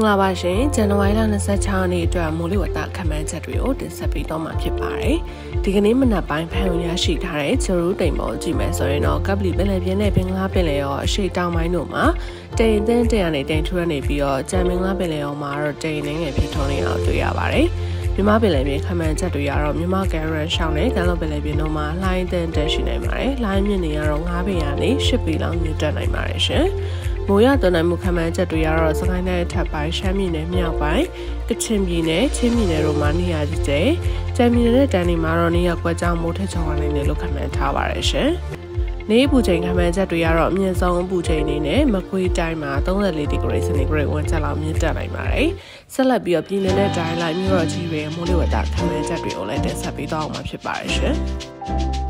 လာပါရှင်ဇန်နဝါရီလ26ရက်နေ့အတွက်မိုးလေဝသခန့်မှန်းချက်တွေကိုတင်ဆက်ပေးတော့မှာဖြစ်ပါတယ်ဒီကနေ့မနက်ပိုင်းဖန်ရုံရရှိထားတဲ့ဂျိုရူတိမ်ပေါ်ကြည့်မယ်ဆိုရင်တော့ကပလီပင်လယ်ပြင်နဲ့ဘင်္ဂလားပင်လယ်ရောအရှေ့တောင်ပိုင်းတို့မှာတိမ်တင်းတရနဲ့တိမ်ထူရနေပြီးတော့ကြံဘင်္ဂလားပင်လယ်ရောမှာတော့တိမ်နှင်းငယ်ဖြစ်ထွန်းနေတာတွေ့ရပါတယ်မြန်မာပင်လယ်ပြင်ခန့်မှန်းချက်တွေကတော့မြန်မာကယ်ရန်ရှောင်းနဲ့ကမ်းလွန်ပင်လယ်ပြင်တို့မှာလှိုင်းတင်းတက်ရှိနိုင်ပါတယ်လှိုင်းမြင့်နေကတော့9ပေကနေ10ပေလောက်မြင့်တက်နိုင်ပါတယ်ရှင်မိုးရသွန်းနိုင်မှုခန့်မှန်းချက်တွေကတော့စကိုင်းတိုင်းအထက်ပိုင်းရှမ်းပြည်နယ်မြောက်ပိုင်းကချင်ပြည်နယ်ချင်းပြည်နယ်တို့မှာနေရာကြီးကျယ်ကြံပြည်နယ်နဲ့တန်းတွေမှာတော့နေရာကွက်ကြောင်မိုးထက်ချောင်းနိုင်တယ်လို့ခန့်မှန်းထားပါတယ်ရှင်။နေပူချိန်ခန့်မှန်းချက်တွေကတော့အမြင့်ဆုံးပူချိန်အနေနဲ့မကွေးတိုင်းမှာ34ဒီဂရီစင်တီဂရိတ်ဝန်းကျင်လောက်မြင့်တက်နိုင်ပါတယ်။ဆက်လက်ပြီးတော့ပြည်နယ်နဲ့တိုင်းလိုက်မြို့တော်ကြီးတွေမိုးလေဝသခန့်မှန်းချက်တွေကိုလည်းတင်ဆက်ပေးသွားအောင်မှာဖြစ်ပါတယ်ရှင်။